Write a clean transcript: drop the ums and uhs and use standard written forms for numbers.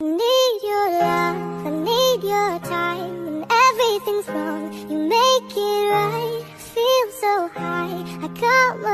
I need your love, I need your time. When everything's wrong, you make it right. Feel so high, I got my